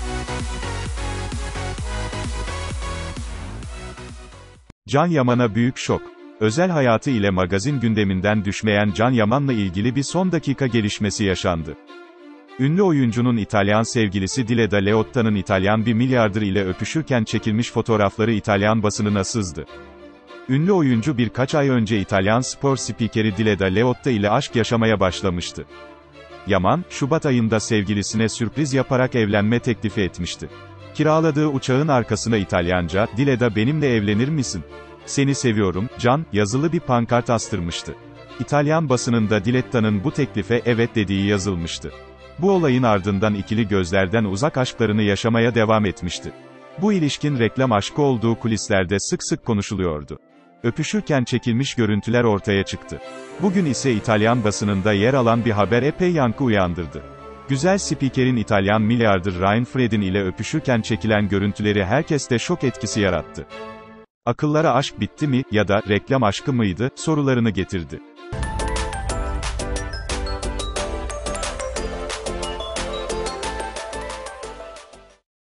Can Yaman'a büyük şok. Özel hayatı ile magazin gündeminden düşmeyen Can Yaman'la ilgili bir son dakika gelişmesi yaşandı. Ünlü oyuncunun İtalyan sevgilisi Dileda Leotta'nın İtalyan bir milyarder ile öpüşürken çekilmiş fotoğrafları İtalyan basınına sızdı. Ünlü oyuncu birkaç ay önce İtalyan spor spikeri Dileda Leotta ile aşk yaşamaya başlamıştı. Yaman, Şubat ayında sevgilisine sürpriz yaparak evlenme teklifi etmişti. Kiraladığı uçağın arkasına İtalyanca, "Dileda benimle evlenir misin? Seni seviyorum, Can" yazılı bir pankart astırmıştı. İtalyan basınında Diletta'nın bu teklife evet dediği yazılmıştı. Bu olayın ardından ikili gözlerden uzak aşklarını yaşamaya devam etmişti. Bu ilişkin reklam aşkı olduğu kulislerde sık sık konuşuluyordu. Öpüşürken çekilmiş görüntüler ortaya çıktı. Bugün ise İtalyan basınında yer alan bir haber epey yankı uyandırdı. Güzel spikerin İtalyan milyarder Ryan Fredin ile öpüşürken çekilen görüntüleri herkeste şok etkisi yarattı. Akıllara aşk bitti mi ya da reklam aşkı mıydı sorularını getirdi.